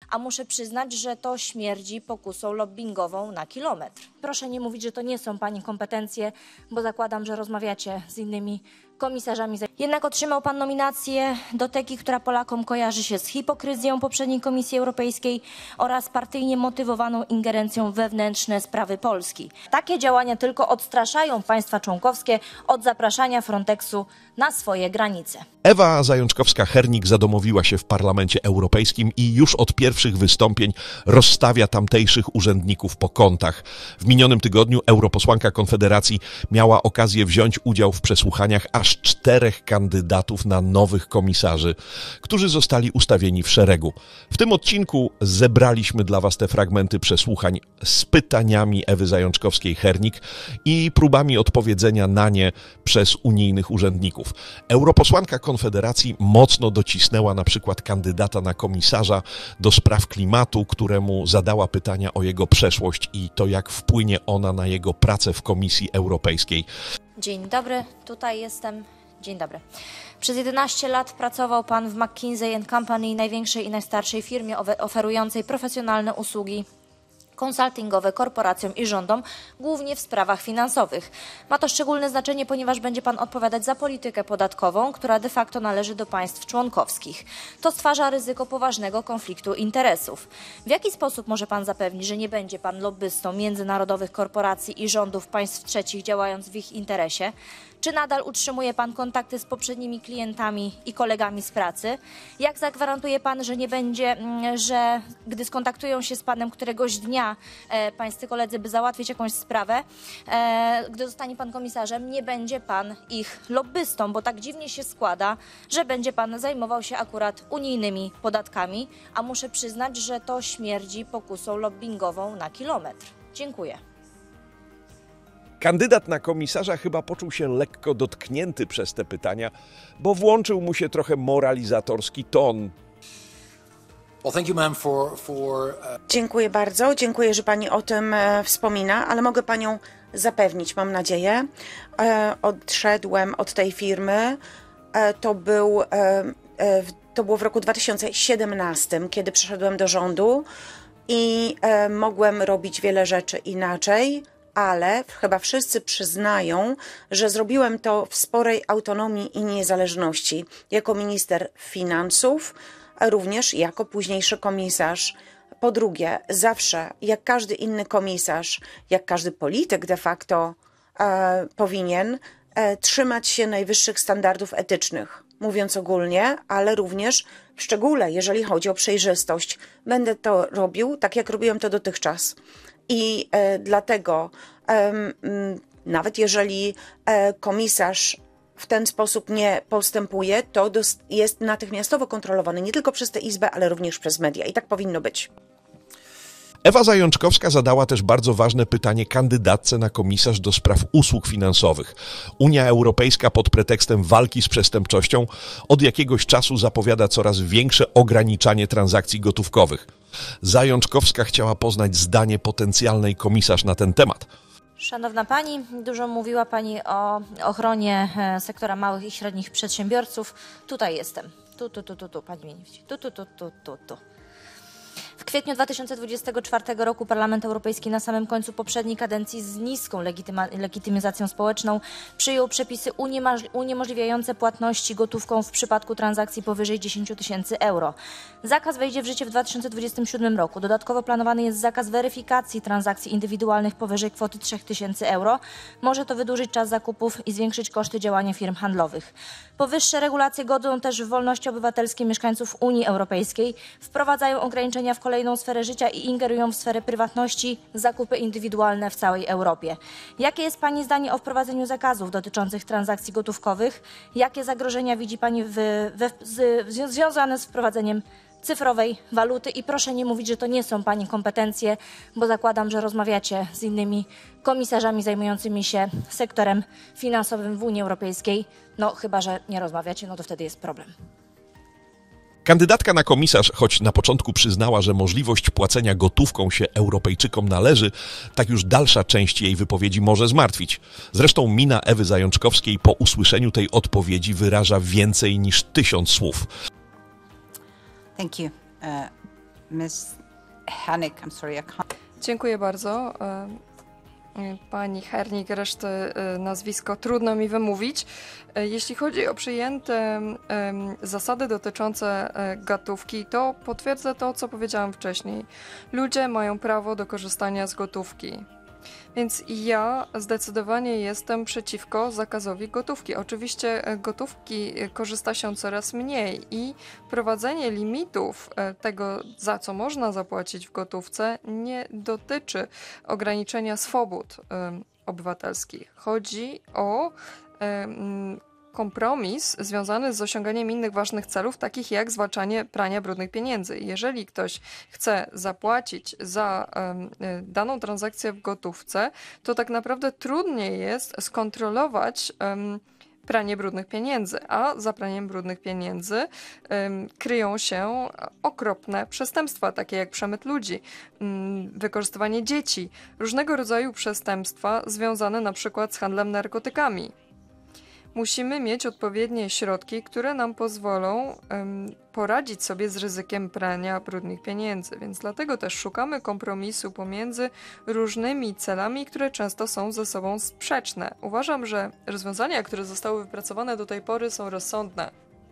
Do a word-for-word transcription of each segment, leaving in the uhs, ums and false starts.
a muszę przyznać, że to śmierdzi pokusą lobbingową na kilometr. Proszę nie mówić, że to nie są Pani kompetencje, bo zakładam, że rozmawiacie z innymi komisarzami. Jednak otrzymał Pan nominację do teki, która Polakom kojarzy się z hipokryzją poprzedniej Komisji Europejskiej oraz partyjnie motywowaną ingerencją w wewnętrzne sprawy Polski. Takie działania tylko odstraszają państwa członkowskie od zapraszania Fronteksu na swoje granice. Ewa Zajączkowska-Hernik zadomowiła się w Parlamencie Europejskim i już od pierwszych wystąpień rozstawia tamtejszych urzędników po kątach. W minionym tygodniu europosłanka Konfederacji miała okazję wziąć udział w przesłuchaniach aż czterech kandydatów na nowych komisarzy, którzy zostali ustawieni w szeregu. W tym odcinku zebraliśmy dla Was te fragmenty przesłuchań z pytaniami Ewy Zajączkowskiej-Hernik i próbami odpowiedzenia na nie przez unijnych urzędników. Europosłanka Konfederacji mocno docisnęła na przykład kandydata na komisarza do spraw klimatu, któremu zadała pytania o jego przeszłość i to, jak wpłynie ona na jego pracę w Komisji Europejskiej. Dzień dobry, tutaj jestem. Dzień dobry. Przez jedenaście lat pracował Pan w McKinsey and Company, największej i najstarszej firmie oferującej profesjonalne usługi konsultingowe korporacjom i rządom, głównie w sprawach finansowych. Ma to szczególne znaczenie, ponieważ będzie Pan odpowiadać za politykę podatkową, która de facto należy do państw członkowskich. To stwarza ryzyko poważnego konfliktu interesów. W jaki sposób może Pan zapewnić, że nie będzie Pan lobbystą międzynarodowych korporacji i rządów państw trzecich, działając w ich interesie? Czy nadal utrzymuje Pan kontakty z poprzednimi klientami i kolegami z pracy? Jak zagwarantuje Pan, że nie będzie, że gdy skontaktują się z Panem któregoś dnia e, Pańscy koledzy, by załatwić jakąś sprawę, e, gdy zostanie Pan komisarzem, nie będzie Pan ich lobbystą, bo tak dziwnie się składa, że będzie Pan zajmował się akurat unijnymi podatkami, a muszę przyznać, że to śmierdzi pokusą lobbingową na kilometr. Dziękuję. Kandydat na komisarza chyba poczuł się lekko dotknięty przez te pytania, bo włączył mu się trochę moralizatorski ton. Well, thank you, ma'am, for, for, uh... Dziękuję bardzo, dziękuję, że Pani o tym e, wspomina, ale mogę Panią zapewnić, mam nadzieję. E, odszedłem od tej firmy, e, to, był, e, e, to było w roku dwa tysiące siedemnastym, kiedy przyszedłem do rządu i e, mogłem robić wiele rzeczy inaczej, ale chyba wszyscy przyznają, że zrobiłem to w sporej autonomii i niezależności jako minister finansów, a również jako późniejszy komisarz. Po drugie, zawsze, jak każdy inny komisarz, jak każdy polityk de facto e, powinien e, trzymać się najwyższych standardów etycznych, mówiąc ogólnie, ale również w szczególe, jeżeli chodzi o przejrzystość. Będę to robił tak, jak robiłem to dotychczas. I e, dlatego e, m, nawet jeżeli e, komisarz w ten sposób nie postępuje, to jest natychmiastowo kontrolowany nie tylko przez tę Izbę, ale również przez media. I tak powinno być. Ewa Zajączkowska zadała też bardzo ważne pytanie kandydatce na komisarz do spraw usług finansowych. Unia Europejska pod pretekstem walki z przestępczością od jakiegoś czasu zapowiada coraz większe ograniczanie transakcji gotówkowych. Zajączkowska chciała poznać zdanie potencjalnej komisarz na ten temat. Szanowna Pani, dużo mówiła Pani o ochronie sektora małych i średnich przedsiębiorców. Tutaj jestem. Tu, tu, tu, tu, tu. Pani mnie nie widzi. Tu, tu, tu, tu, tu, tu. W kwietniu dwa tysiące dwudziestego czwartego roku Parlament Europejski na samym końcu poprzedniej kadencji z niską legityma- legitymizacją społeczną przyjął przepisy uniemoż- uniemożliwiające płatności gotówką w przypadku transakcji powyżej dziesięć tysięcy euro. Zakaz wejdzie w życie w dwa tysiące dwudziestym siódmym roku. Dodatkowo planowany jest zakaz weryfikacji transakcji indywidualnych powyżej kwoty trzy tysiące euro. Może to wydłużyć czas zakupów i zwiększyć koszty działania firm handlowych. Powyższe regulacje godzą też w wolności obywatelskie mieszkańców Unii Europejskiej, wprowadzają ograniczenia w kolejną sferę życia i ingerują w sferę prywatności, zakupy indywidualne w całej Europie. Jakie jest Pani zdanie o wprowadzeniu zakazów dotyczących transakcji gotówkowych? Jakie zagrożenia widzi Pani w, we, z, związane z wprowadzeniem cyfrowej waluty? I proszę nie mówić, że to nie są Pani kompetencje, bo zakładam, że rozmawiacie z innymi komisarzami zajmującymi się sektorem finansowym w Unii Europejskiej. No chyba że nie rozmawiacie, no to wtedy jest problem. Kandydatka na komisarz, choć na początku przyznała, że możliwość płacenia gotówką się Europejczykom należy, tak już dalsza część jej wypowiedzi może zmartwić. Zresztą mina Ewy Zajączkowskiej po usłyszeniu tej odpowiedzi wyraża więcej niż tysiąc słów. Thank you. Uh, Miz Hennig, I'm sorry, I can't. Dziękuję bardzo. Pani Hernig, reszty nazwisko trudno mi wymówić. Jeśli chodzi o przyjęte zasady dotyczące gotówki, to potwierdzę to, co powiedziałam wcześniej. Ludzie mają prawo do korzystania z gotówki. Więc ja zdecydowanie jestem przeciwko zakazowi gotówki. Oczywiście gotówki korzysta się coraz mniej i wprowadzenie limitów tego, za co można zapłacić w gotówce, nie dotyczy ograniczenia swobód um, obywatelskich. Chodzi o um, kompromis związany z osiąganiem innych ważnych celów, takich jak zwalczanie prania brudnych pieniędzy. Jeżeli ktoś chce zapłacić za um, daną transakcję w gotówce, to tak naprawdę trudniej jest skontrolować um, pranie brudnych pieniędzy, a za praniem brudnych pieniędzy um, kryją się okropne przestępstwa, takie jak przemyt ludzi, um, wykorzystywanie dzieci, różnego rodzaju przestępstwa związane na przykład z handlem narkotykami. Musimy mieć odpowiednie środki, które nam pozwolą um, poradzić sobie z ryzykiem prania brudnych pieniędzy, więc dlatego też szukamy kompromisu pomiędzy różnymi celami, które często są ze sobą sprzeczne. Uważam, że rozwiązania, które zostały wypracowane do tej pory, są rozsądne,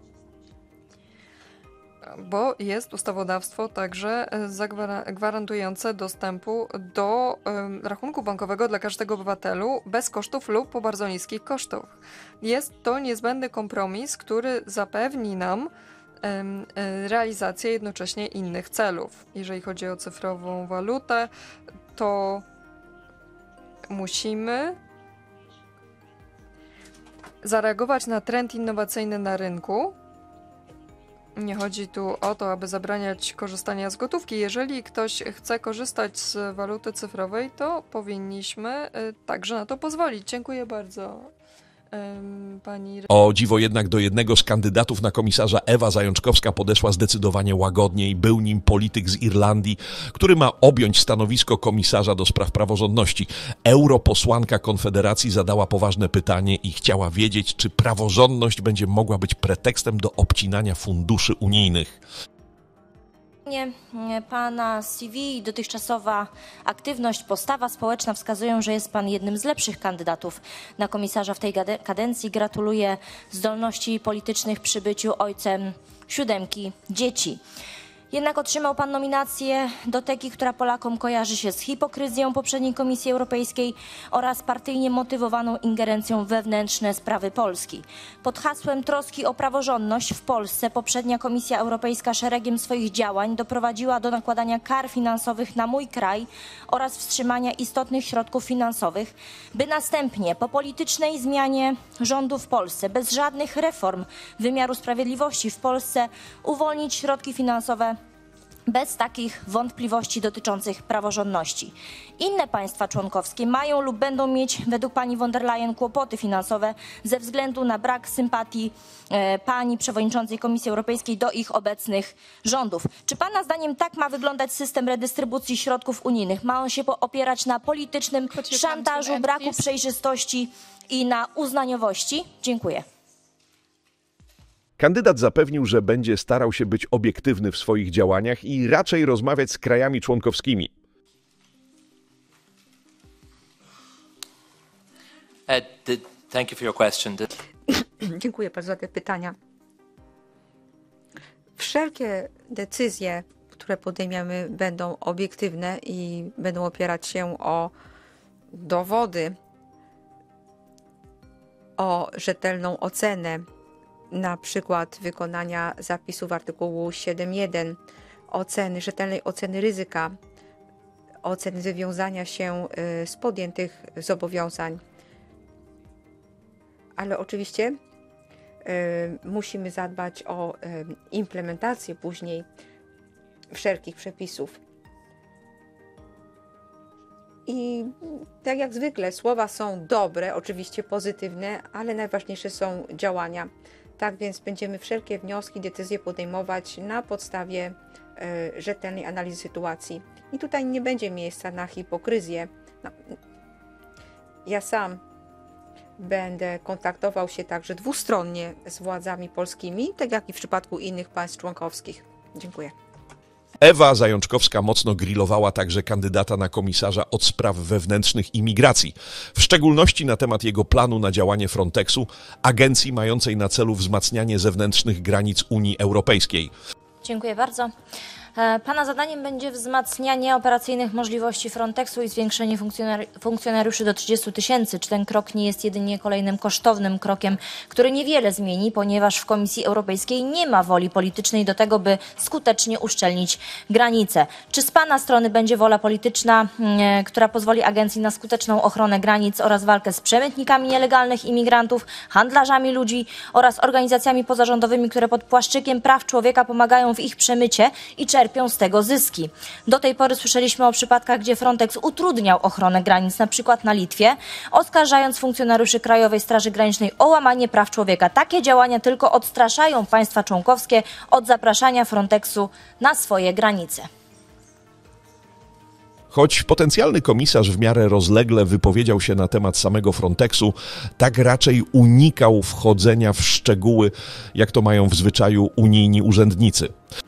bo jest ustawodawstwo także gwarantujące dostępu do um, rachunku bankowego dla każdego obywatelu bez kosztów lub po bardzo niskich kosztach. Jest to niezbędny kompromis, który zapewni nam um, realizację jednocześnie innych celów. Jeżeli chodzi o cyfrową walutę, to musimy zareagować na trend innowacyjny na rynku. Nie chodzi tu o to, aby zabraniać korzystania z gotówki. Jeżeli ktoś chce korzystać z waluty cyfrowej, to powinniśmy także na to pozwolić. Dziękuję bardzo, pani... O dziwo jednak do jednego z kandydatów na komisarza Ewa Zajączkowska podeszła zdecydowanie łagodniej. Był nim polityk z Irlandii, który ma objąć stanowisko komisarza do spraw praworządności. Europosłanka Konfederacji zadała poważne pytanie i chciała wiedzieć, czy praworządność będzie mogła być pretekstem do obcinania funduszy unijnych. Pana C V i dotychczasowa aktywność, postawa społeczna wskazują, że jest pan jednym z lepszych kandydatów na komisarza w tej kadencji. Gratuluję zdolności politycznych przy byciu ojcem siódemki dzieci. Jednak otrzymał pan nominację do teki, która Polakom kojarzy się z hipokryzją poprzedniej Komisji Europejskiej oraz partyjnie motywowaną ingerencją w wewnętrzne sprawy Polski. Pod hasłem troski o praworządność w Polsce poprzednia Komisja Europejska szeregiem swoich działań doprowadziła do nakładania kar finansowych na mój kraj oraz wstrzymania istotnych środków finansowych, by następnie po politycznej zmianie rządu w Polsce, bez żadnych reform wymiaru sprawiedliwości w Polsce, uwolnić środki finansowe bez takich wątpliwości dotyczących praworządności. Inne państwa członkowskie mają lub będą mieć według pani von der Leyen kłopoty finansowe ze względu na brak sympatii e, pani przewodniczącej Komisji Europejskiej do ich obecnych rządów. Czy pana zdaniem tak ma wyglądać system redystrybucji środków unijnych? Ma on się opierać na politycznym szantażu, braku przejrzystości i na uznaniowości? Dziękuję. Kandydat zapewnił, że będzie starał się być obiektywny w swoich działaniach i raczej rozmawiać z krajami członkowskimi. Uh, the, thank you for your question. The... Dziękuję bardzo za te pytania. Wszelkie decyzje, które podejmiemy, będą obiektywne i będą opierać się o dowody, o rzetelną ocenę, na przykład wykonania zapisów artykułu siedem jeden, oceny, rzetelnej oceny ryzyka, oceny wywiązania się z podjętych zobowiązań. Ale oczywiście y, musimy zadbać o y, implementację później wszelkich przepisów. I tak jak zwykle słowa są dobre, oczywiście pozytywne, ale najważniejsze są działania. Tak więc będziemy wszelkie wnioski, decyzje podejmować na podstawie y, rzetelnej analizy sytuacji. I tutaj nie będzie miejsca na hipokryzję. No, ja sam będę kontaktował się także dwustronnie z władzami polskimi, tak jak i w przypadku innych państw członkowskich. Dziękuję. Ewa Zajączkowska mocno grillowała także kandydata na komisarza od spraw wewnętrznych i migracji, w szczególności na temat jego planu na działanie Frontexu, agencji mającej na celu wzmacnianie zewnętrznych granic Unii Europejskiej. Dziękuję bardzo. Pana zadaniem będzie wzmacnianie operacyjnych możliwości Frontexu i zwiększenie funkcjonari funkcjonariuszy do trzydziestu tysięcy. Czy ten krok nie jest jedynie kolejnym kosztownym krokiem, który niewiele zmieni, ponieważ w Komisji Europejskiej nie ma woli politycznej do tego, by skutecznie uszczelnić granice? Czy z Pana strony będzie wola polityczna, yy, która pozwoli agencji na skuteczną ochronę granic oraz walkę z przemytnikami nielegalnych imigrantów, handlarzami ludzi oraz organizacjami pozarządowymi, które pod płaszczykiem praw człowieka pomagają w ich przemycie i czerpią czerpią z tego zyski. Do tej pory słyszeliśmy o przypadkach, gdzie Frontex utrudniał ochronę granic, na przykład na Litwie, oskarżając funkcjonariuszy Krajowej Straży Granicznej o łamanie praw człowieka. Takie działania tylko odstraszają państwa członkowskie od zapraszania Frontexu na swoje granice. Choć potencjalny komisarz w miarę rozlegle wypowiedział się na temat samego Frontexu, tak raczej unikał wchodzenia w szczegóły, jak to mają w zwyczaju unijni urzędnicy.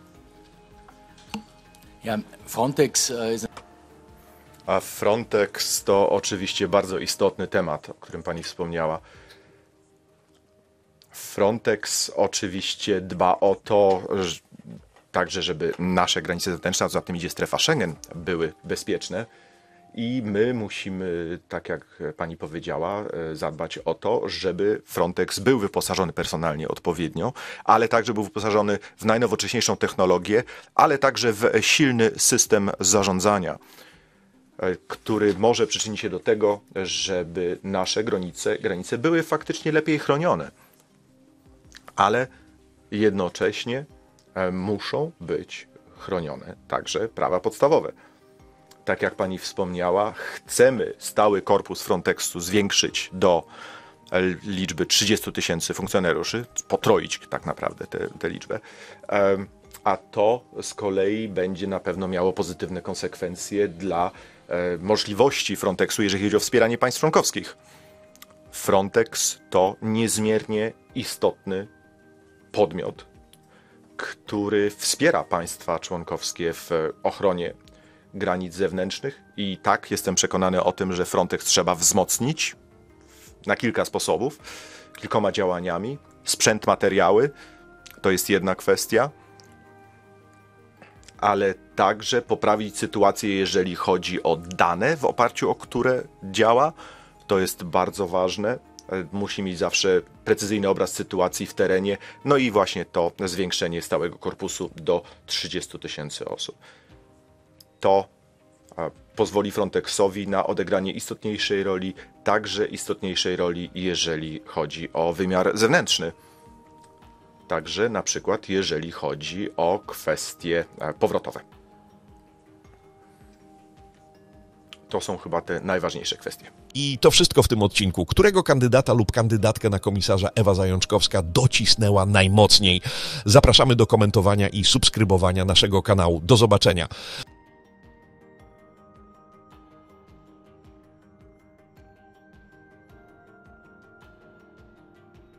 Ja, Frontex jest... A Frontex to oczywiście bardzo istotny temat, o którym pani wspomniała. Frontex oczywiście dba o to, że, także żeby nasze granice zewnętrzne, a za tym idzie strefa Schengen, były bezpieczne. I my musimy, tak jak pani powiedziała, zadbać o to, żeby Frontex był wyposażony personalnie odpowiednio, ale także był wyposażony w najnowocześniejszą technologię, ale także w silny system zarządzania, który może przyczynić się do tego, żeby nasze granice, granice były faktycznie lepiej chronione. Ale jednocześnie muszą być chronione także prawa podstawowe. Tak jak pani wspomniała, chcemy stały korpus Frontexu zwiększyć do liczby trzydziestu tysięcy funkcjonariuszy, potroić tak naprawdę tę liczbę, a to z kolei będzie na pewno miało pozytywne konsekwencje dla możliwości Frontexu, jeżeli chodzi o wspieranie państw członkowskich. Frontex to niezmiernie istotny podmiot, który wspiera państwa członkowskie w ochronie granic zewnętrznych i tak jestem przekonany o tym, że Frontex trzeba wzmocnić na kilka sposobów, kilkoma działaniami. Sprzęt, materiały to jest jedna kwestia, ale także poprawić sytuację, jeżeli chodzi o dane, w oparciu o które działa. To jest bardzo ważne. Musi mieć zawsze precyzyjny obraz sytuacji w terenie, no i właśnie to zwiększenie stałego korpusu do trzydziestu tysięcy osób. To pozwoli Frontexowi na odegranie istotniejszej roli, także istotniejszej roli, jeżeli chodzi o wymiar zewnętrzny. Także na przykład, jeżeli chodzi o kwestie powrotowe. To są chyba te najważniejsze kwestie. I to wszystko w tym odcinku. Którego kandydata lub kandydatkę na komisarza Ewa Zajączkowska docisnęła najmocniej? Zapraszamy do komentowania i subskrybowania naszego kanału. Do zobaczenia.